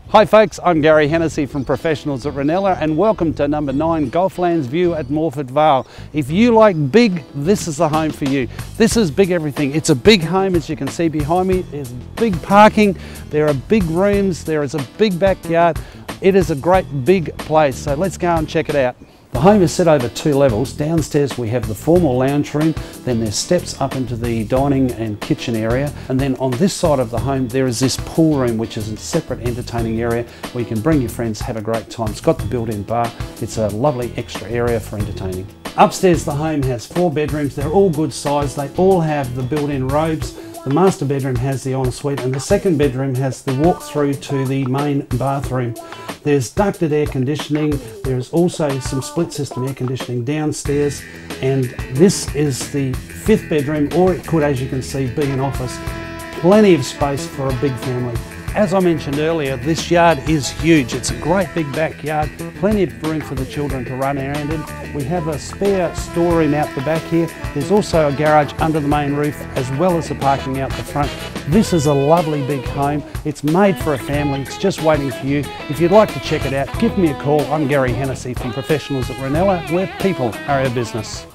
Hi folks, I'm Gary Hennessy from Professionals at Ranella and welcome to number 9 Golflands View at Morford Vale. If you like big, this is the home for you. This is big everything. It's a big home, as you can see behind me. There's big parking, there are big rooms, there is a big backyard. It is a great big place, so let's go and check it out. The home is set over 2 levels. Downstairs we have the formal lounge room, then there's steps up into the dining and kitchen area, and then on this side of the home there is this pool room, which is a separate entertaining area where you can bring your friends, have a great time. It's got the built-in bar. It's a lovely extra area for entertaining. Upstairs the home has 4 bedrooms. They're all good size. They all have the built-in robes. The master bedroom has the ensuite and the second bedroom has the walk through to the main bathroom. There's ducted air conditioning. There's also some split system air conditioning downstairs, and this is the 5th bedroom, or it could, as you can see, be an office. Plenty of space for a big family. As I mentioned earlier, this yard is huge. It's a great big backyard, plenty of room for the children to run around in. We have a spare storeroom out the back here. There's also a garage under the main roof, as well as the parking out the front. This is a lovely big home. It's made for a family. It's just waiting for you. If you'd like to check it out, give me a call. I'm Gary Hennessy from Professionals at Ranella, where people are our business.